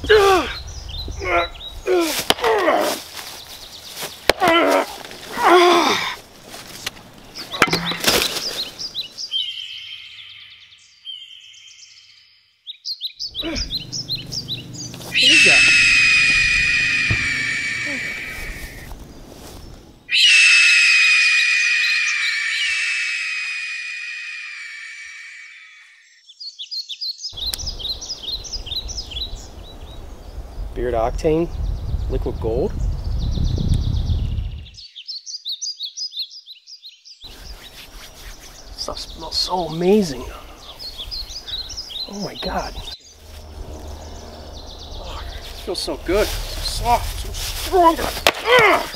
What is that? Beard Octane, liquid gold. Stuff smells so amazing. Oh my god. Oh, it feels so good. So soft, so strong.